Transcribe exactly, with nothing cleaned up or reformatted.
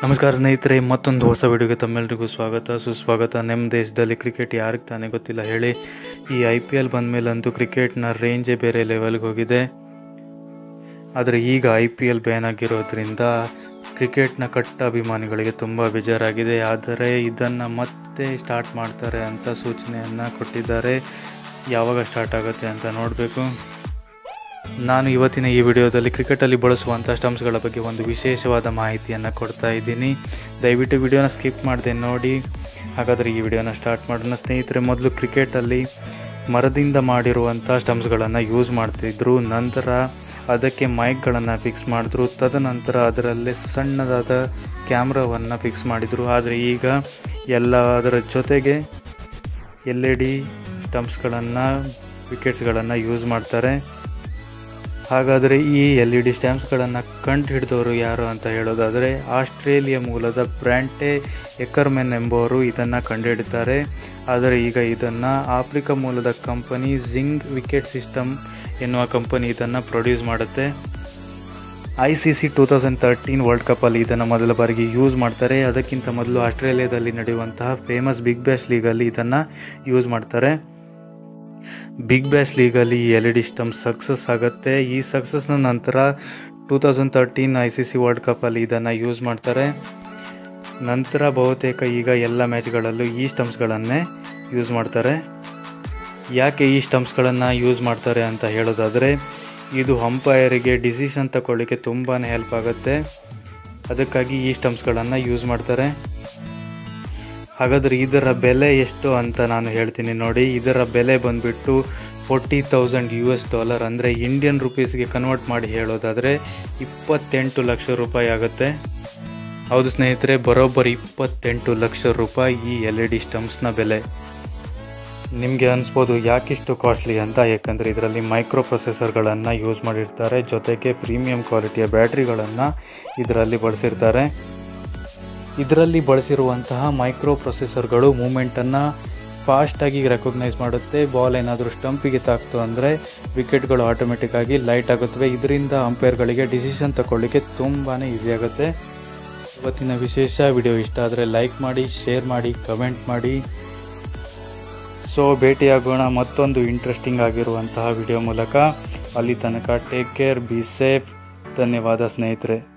ನಮಸ್ಕಾರ ಸ್ನೇಹಿತರೆ, ಮತ್ತೊಂದು ಹೊಸ ವಿಡಿಯೋಗೆ ತಮ್ಮೆಲ್ಲರಿಗೂ ಸ್ವಾಗತ ಸುಸ್ವಾಗತ. ನಮ್ಮ ದೇಶದಲ್ಲಿ ಕ್ರಿಕೆಟ್ ಯಾರಿಗೆ ತಾನೇ ಗೊತ್ತಿಲ್ಲ ಹೇಳಿ. ಈ ಐ ಪಿ ಎಲ್ ಬಂದ ಮೇಲಂತೂ ಕ್ರಿಕೆಟ್ನ ರೇಂಜೇ ಬೇರೆ ಲೆವೆಲ್ಗೆ ಹೋಗಿದೆ. ಆದರೆ ಈಗ ಐ ಪಿ ಎಲ್ ಬ್ಯಾನ್ ಆಗಿರೋದ್ರಿಂದ ಕ್ರಿಕೆಟ್ನ ಕಟ್ಟ ಅಭಿಮಾನಿಗಳಿಗೆ ತುಂಬ ಬೇಜಾರಾಗಿದೆ. ಆದರೆ ಇದನ್ನು ಮತ್ತೆ ಸ್ಟಾರ್ಟ್ ಮಾಡ್ತಾರೆ ಅಂತ ಸೂಚನೆಯನ್ನು ಕೊಟ್ಟಿದ್ದಾರೆ. ಯಾವಾಗ ಸ್ಟಾರ್ಟ್ ಆಗುತ್ತೆ ಅಂತ ನೋಡಬೇಕು. ನಾನು ಇವತ್ತಿನ ಈ ವಿಡಿಯೋದಲ್ಲಿ ಕ್ರಿಕೆಟಲ್ಲಿ ಬಳಸುವಂಥ ಸ್ಟಂಪ್ಸ್ಗಳ ಬಗ್ಗೆ ಒಂದು ವಿಶೇಷವಾದ ಮಾಹಿತಿಯನ್ನು ಕೊಡ್ತಾ ಇದ್ದೀನಿ. ದಯವಿಟ್ಟು ವಿಡಿಯೋನ ಸ್ಕಿಪ್ ಮಾಡದೆ ನೋಡಿ. ಹಾಗಾದರೆ ಈ ವಿಡಿಯೋನ ಸ್ಟಾರ್ಟ್ ಮಾಡೋಣ. ಸ್ನೇಹಿತರೆ, ಮೊದಲು ಕ್ರಿಕೆಟಲ್ಲಿ ಮರದಿಂದ ಮಾಡಿರುವಂಥ ಸ್ಟಂಪ್ಸ್ಗಳನ್ನು ಯೂಸ್ ಮಾಡ್ತಿದ್ರು. ನಂತರ ಅದಕ್ಕೆ ಮೈಕ್ಗಳನ್ನು ಫಿಕ್ಸ್ ಮಾಡಿದ್ರು. ತದನಂತರ ಅದರಲ್ಲೇ ಸಣ್ಣದಾದ ಕ್ಯಾಮ್ರಾವನ್ನು ಫಿಕ್ಸ್ ಮಾಡಿದರು. ಆದರೆ ಈಗ ಎಲ್ಲ ಅದರ ಜೊತೆಗೆ ಎಲ್ ಇ ಡಿ ಸ್ಟಂಪ್ಸ್ಗಳನ್ನು ವಿಕೆಟ್ಸ್ಗಳನ್ನು ಯೂಸ್ ಮಾಡ್ತಾರೆ. ಹಾಗಾದರೆ ಈ ಎಲ್ ಇ ಡಿ ಸ್ಟ್ಯಾಂಪ್ಸ್ಗಳನ್ನು ಕಂಡು ಹಿಡಿದವರು ಯಾರು ಅಂತ ಹೇಳೋದಾದರೆ ಆಸ್ಟ್ರೇಲಿಯಾ ಮೂಲದ ಬ್ರ್ಯಾಂಟೆ ಎಕರ್ಮೆನ್ ಎಂಬುವರು ಇದನ್ನು ಕಂಡುಹಿಡಿತಾರೆ. ಆದರೆ ಈಗ ಇದನ್ನು ಆಫ್ರಿಕಾ ಮೂಲದ ಕಂಪನಿ ಜಿಂಗ್ ವಿಕೆಟ್ ಸಿಸ್ಟಮ್ ಎನ್ನುವ ಕಂಪನಿ ಇದನ್ನು ಪ್ರೊಡ್ಯೂಸ್ ಮಾಡುತ್ತೆ. I C C two thousand thirteen world ಕಪ್ಪಲ್ಲಿ ಇದನ್ನು ಮೊದಲ ಬಾರಿಗೆ ಯೂಸ್ ಮಾಡ್ತಾರೆ. ಅದಕ್ಕಿಂತ ಮೊದಲು ಆಸ್ಟ್ರೇಲಿಯಾದಲ್ಲಿ ನಡೆಯುವಂತಹ ಫೇಮಸ್ ಬಿಗ್ ಬ್ಯಾಶ್ ಲೀಗಲ್ಲಿ ಇದನ್ನು ಯೂಸ್ ಮಾಡ್ತಾರೆ. ಬಿಗ್ ಬ್ಯಾಶ್ ಲೀಗಲ್ಲಿ ಈ L E D stump success ಆಗುತ್ತೆ. ಈ ಸಕ್ಸಸ್ನ ನಂತರ two thousand thirteen I C C world ಕಪ್ಪಲ್ಲಿ ಇದನ್ನು ಯೂಸ್ ಮಾಡ್ತಾರೆ. ನಂತರ ಬಹುತೇಕ ಈಗ ಎಲ್ಲ ಮ್ಯಾಚ್ಗಳಲ್ಲೂ ಈ ಸ್ಟಂಪ್ಸ್ಗಳನ್ನೇ ಯೂಸ್ ಮಾಡ್ತಾರೆ. ಯಾಕೆ ಈ ಸ್ಟಂಪ್ಸ್ಗಳನ್ನು ಯೂಸ್ ಮಾಡ್ತಾರೆ ಅಂತ ಹೇಳೋದಾದರೆ ಇದು ಅಂಪೈರಿಗೆ ಡಿಸಿಷನ್ ತಗೊಳ್ಳಿಕ್ಕೆ ತುಂಬಾ ಹೆಲ್ಪ್ ಆಗುತ್ತೆ. ಅದಕ್ಕಾಗಿ ಈ ಸ್ಟಂಪ್ಸ್ಗಳನ್ನು ಯೂಸ್ ಮಾಡ್ತಾರೆ. ಹಾಗಾದರೆ ಇದರ ಬೆಲೆ ಎಷ್ಟು ಅಂತ ನಾನು ಹೇಳ್ತೀನಿ ನೋಡಿ. ಇದರ ಬೆಲೆ ಬಂದುಬಿಟ್ಟು forty thousand U S dollar ಅಂದರೆ ಇಂಡಿಯನ್ ರುಪೀಸ್ಗೆ ಕನ್ವರ್ಟ್ ಮಾಡಿ ಹೇಳೋದಾದರೆ ಇಪ್ಪತ್ತೆಂಟು ಲಕ್ಷ ರೂಪಾಯಿ ಆಗುತ್ತೆ. ಹೌದು ಸ್ನೇಹಿತರೆ, ಬರೋಬ್ಬರಿ ಇಪ್ಪತ್ತೆಂಟು ಲಕ್ಷ ರೂಪಾಯಿ ಈ ಎಲ್ ಇ ಡಿ ಸ್ಟಂಪ್ಸ್ನ ಬೆಲೆ. ನಿಮಗೆ ಅನಿಸ್ಬೋದು ಯಾಕಿಷ್ಟು ಕಾಸ್ಟ್ಲಿ ಅಂತ. ಯಾಕಂದರೆ ಇದರಲ್ಲಿ ಮೈಕ್ರೋ ಪ್ರೊಸೆಸರ್ಗಳನ್ನು ಯೂಸ್ ಮಾಡಿರ್ತಾರೆ. ಜೊತೆಗೆ ಪ್ರೀಮಿಯಂ ಕ್ವಾಲಿಟಿಯ ಬ್ಯಾಟ್ರಿಗಳನ್ನು ಇದರಲ್ಲಿ ಬಳಸಿರ್ತಾರೆ. ಇದರಲ್ಲಿ ಬಳಸಿರುವಂತಹ ಮೈಕ್ರೋ ಪ್ರೊಸೆಸರ್ಗಳು ಮೂಮೆಂಟನ್ನು ಫಾಸ್ಟಾಗಿ ರೆಕಗ್ನೈಸ್ ಮಾಡುತ್ತೆ. ಬಾಲ್ ಏನಾದರೂ ಸ್ಟಂಪಿಗೆ ತಾಕ್ತು ಅಂದರೆ ವಿಕೆಟ್ಗಳು ಆಟೋಮೆಟಿಕ್ಕಾಗಿ ಲೈಟ್ ಆಗುತ್ತವೆ. ಇದರಿಂದ ಅಂಪೈರ್ಗಳಿಗೆ ಡಿಸಿಷನ್ ತಗೊಳ್ಳಿಕ್ಕೆ ತುಂಬಾ ಈಸಿ ಆಗುತ್ತೆ. ಇವತ್ತಿನ ವಿಶೇಷ ವಿಡಿಯೋ ಇಷ್ಟ ಆದರೆ ಲೈಕ್ ಮಾಡಿ, ಶೇರ್ ಮಾಡಿ, ಕಮೆಂಟ್ ಮಾಡಿ. ಸೊ ಭೇಟಿಯಾಗೋಣ ಮತ್ತೊಂದು ಇಂಟ್ರೆಸ್ಟಿಂಗ್ ಆಗಿರುವಂತಹ ವಿಡಿಯೋ ಮೂಲಕ. ಅಲ್ಲಿ ತನಕ ಟೇಕ್ ಕೇರ್, ಬಿ ಸೇಫ್. ಧನ್ಯವಾದ ಸ್ನೇಹಿತರೆ.